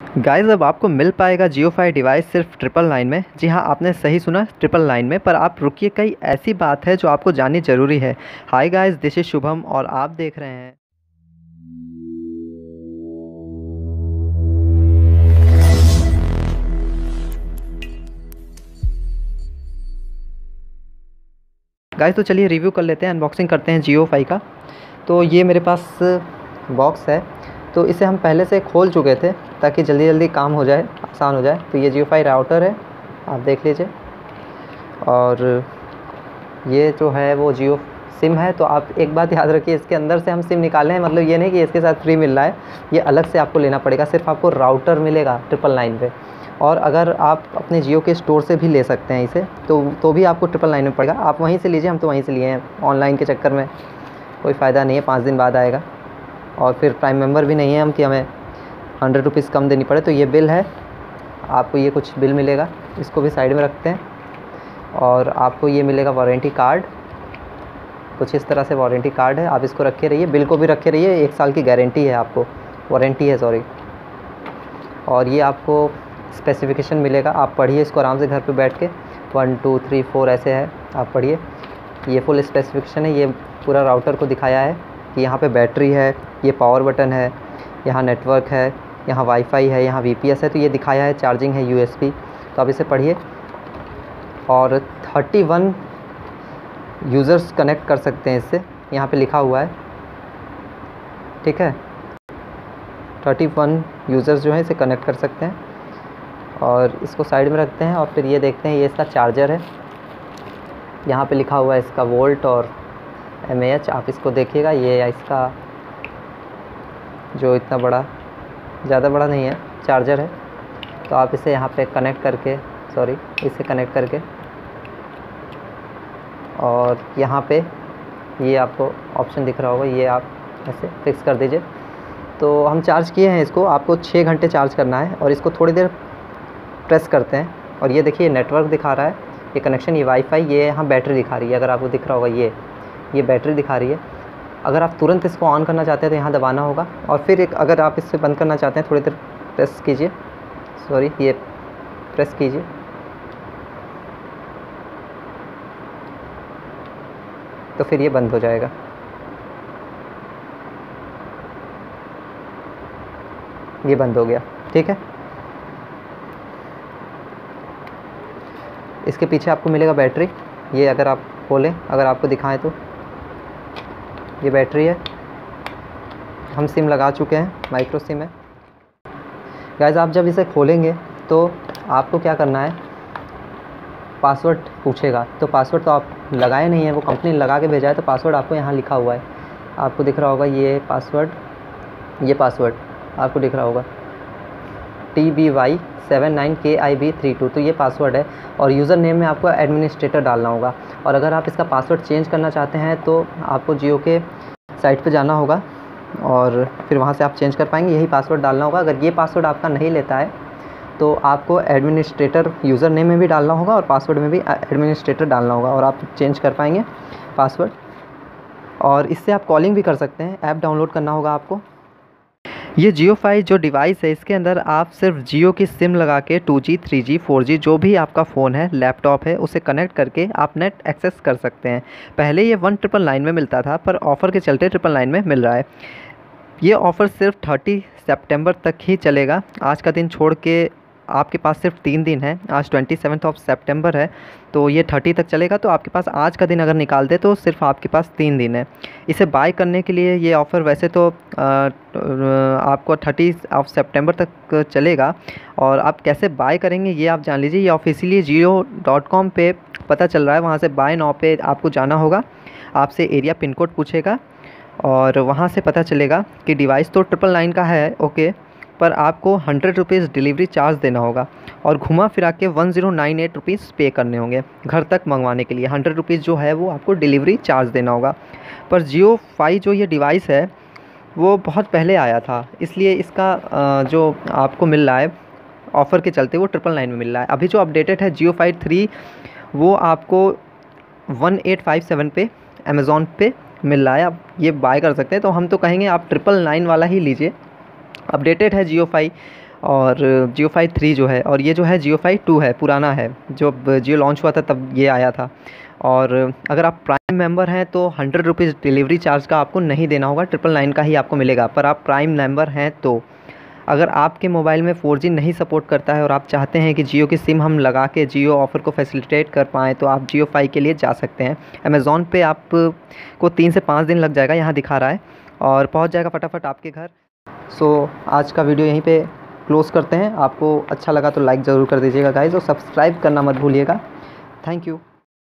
Guys अब आपको मिल पाएगा जियो फाई डिवाइस सिर्फ 999 में। जी हाँ, आपने सही सुना, 999 में। पर आप रुकिए, कई ऐसी बात है जो आपको जाननी ज़रूरी है। Hi guys, this is Shubham और आप देख रहे हैं गाइस। तो चलिए रिव्यू कर लेते हैं, अनबॉक्सिंग करते हैं जियो फाई का। तो ये मेरे पास बॉक्स है, तो इसे हम पहले से खोल चुके थे ताकि जल्दी जल्दी काम हो जाए, आसान हो जाए। तो ये जियो फाई राउटर है, आप देख लीजिए। और ये जो है वो जियो सिम है। तो आप एक बात याद रखिए, इसके अंदर से हम सिम निकाले हैं, मतलब ये नहीं कि इसके साथ फ्री मिल रहा है, ये अलग से आपको लेना पड़ेगा। सिर्फ आपको राउटर मिलेगा 999 पे। और अगर आप अपने जियो के स्टोर से भी ले सकते हैं इसे, तो भी आपको 999 में पड़ेगा। आप वहीं से लीजिए, हम तो वहीं से लिए हैं। ऑनलाइन के चक्कर में कोई फ़ायदा नहीं है, 5 दिन बाद आएगा। और फिर प्राइम मेंबर भी नहीं है हम कि हमें 100 रुपीज़ कम देनी पड़े। तो ये बिल है, आपको ये कुछ बिल मिलेगा, इसको भी साइड में रखते हैं। और आपको ये मिलेगा वारंटी कार्ड, कुछ इस तरह से वारंटी कार्ड है, आप इसको रखे रहिए। बिल को भी रखे रहिए, 1 साल की गारंटी है आपको, वारंटी है सॉरी। और ये आपको स्पेसिफिकेशन मिलेगा, आप पढ़िए इसको आराम से घर पे बैठ के। 1 2 3 4 ऐसे है, आप पढ़िए। ये फुल स्पेसिफिकेशन है, ये पूरा राउटर को दिखाया है कि यहाँ पे बैटरी है, ये पावर बटन है, यहाँ नेटवर्क है, यहाँ वाईफाई है, यहाँ VPS है। तो ये दिखाया है, चार्जिंग है USB। तो आप इसे पढ़िए। और 31 यूज़र्स कनेक्ट कर सकते हैं इससे, यहाँ पे लिखा हुआ है, ठीक है। 31 यूज़र्स जो हैं इसे कनेक्ट कर सकते हैं। और इसको साइड में रखते हैं और फिर ये देखते हैं, ये इसका चार्जर है, यहाँ पे लिखा हुआ है इसका वोल्ट और mAh। आप इसको देखिएगा, ये इसका जो इतना बड़ा, ज़्यादा बड़ा नहीं है, चार्जर है। तो आप इसे यहाँ पे कनेक्ट करके, सॉरी इसे कनेक्ट करके, और यहाँ पे ये आपको ऑप्शन दिख रहा होगा, ये आप ऐसे फिक्स कर दीजिए। तो हम चार्ज किए हैं इसको, आपको 6 घंटे चार्ज करना है। और इसको थोड़ी देर प्रेस करते हैं और ये देखिए नेटवर्क दिखा रहा है, ये कनेक्शन, ये वाईफाई, ये यहाँ बैटरी दिखा रही है, अगर आपको दिख रहा होगा ये बैटरी दिखा रही है। अगर आप तुरंत इसको ऑन करना चाहते हैं तो यहाँ दबाना होगा। और फिर एक, अगर आप इससे बंद करना चाहते हैं, थोड़ी देर प्रेस कीजिए, सॉरी ये प्रेस कीजिए। तो फिर ये बंद हो जाएगा। ये बंद हो गया, ठीक है। इसके पीछे आपको मिलेगा बैटरी, ये अगर आप खोलें, अगर आपको दिखाएं तो ये बैटरी है। हम सिम लगा चुके हैं, माइक्रो सिम है। गाइस आप जब इसे खोलेंगे तो आपको क्या करना है, पासवर्ड पूछेगा। तो पासवर्ड तो आप लगाए नहीं है, वो कंपनी लगा के भेजा है। तो पासवर्ड आपको यहाँ लिखा हुआ है, आपको दिख रहा होगा ये पासवर्ड आपको दिख रहा होगा, TBY79KIB32। तो ये पासवर्ड है। और यूज़र नेम में आपको एडमिनिस्ट्रेटर डालना होगा। और अगर आप इसका पासवर्ड चेंज करना चाहते हैं तो आपको जियो के साइट पे जाना होगा और फिर वहाँ से आप चेंज कर पाएंगे। यही पासवर्ड डालना होगा। अगर ये पासवर्ड आपका नहीं लेता है तो आपको एडमिनिस्ट्रेटर यूज़र नेम में भी डालना होगा और पासवर्ड में भी एडमिनिस्ट्रेटर डालना होगा, और आप चेंज कर पाएंगे पासवर्ड। और इससे आप कॉलिंग भी कर सकते हैं। ऐप डाउनलोड करना होगा आपको। ये जियो फाई जो डिवाइस है, इसके अंदर आप सिर्फ जियो की सिम लगा के 2G 3G 4G जो भी आपका फ़ोन है, लैपटॉप है, उसे कनेक्ट करके आप नेट एक्सेस कर सकते हैं। पहले ये 1999 में मिलता था, पर ऑफ़र के चलते 999 में मिल रहा है। ये ऑफ़र सिर्फ 30 सितंबर तक ही चलेगा। आज का दिन छोड़ के आपके पास सिर्फ 3 दिन है। आज 27 सितंबर है, तो ये 30 तक चलेगा। तो आपके पास आज का दिन अगर निकाल दे तो सिर्फ आपके पास 3 दिन है। इसे बाय करने के लिए ये ऑफ़र वैसे तो आपको 30 सितंबर तक चलेगा। और आप कैसे बाय करेंगे ये आप जान लीजिए। ये ऑफिशियली jio.com पे पता चल रहा है। वहाँ से बाय नाउ पे आपको जाना होगा, आपसे एरिया पिन कोड पूछेगा और वहाँ से पता चलेगा कि डिवाइस तो 999 का है, ओके, पर आपको 100 रुपीज़ डिलीवरी चार्ज देना होगा और घुमा फिरा के 1098 रुपीज़ पे करने होंगे घर तक मंगवाने के लिए। 100 रुपीज़ जो है वो आपको डिलीवरी चार्ज देना होगा। पर जियो फाई जो ये डिवाइस है वो बहुत पहले आया था, इसलिए इसका जो आपको मिल रहा है ऑफ़र के चलते वो 999 में मिल रहा है। अभी जो अपडेटेड है जियो फाई 3 वो आपको 1857 पे अमेज़ॉन पे मिल रहा है। आप ये बाय कर सकते हैं। तो हम तो कहेंगे आप 999 वाला ही लीजिए। अपडेटेड है जियो फाई और जियो फाई 3 जो है, और ये जो है जियो फाई 2 है, पुराना है, जो जियो लॉन्च हुआ था तब ये आया था। और अगर आप प्राइम मेंबर हैं तो 100 रुपीज़ डिलीवरी चार्ज का आपको नहीं देना होगा, 999 का ही आपको मिलेगा। पर आप प्राइम मेंबर हैं तो अगर आपके मोबाइल में 4G नहीं सपोर्ट करता है और आप चाहते हैं कि जियो की सिम हम लगा के जियो ऑफ़र को फैसिलिटेट कर पाएँ, तो आप जियो फाई के लिए जा सकते हैं। अमेज़ॉन पे आपको 3 से 5 दिन लग जाएगा, यहाँ दिखा रहा है, और पहुँच जाएगा फटाफट आपके घर। सो आज का वीडियो यहीं पे क्लोज़ करते हैं। आपको अच्छा लगा तो लाइक ज़रूर कर दीजिएगा गाइज़, और सब्सक्राइब करना मत भूलिएगा। Thank you.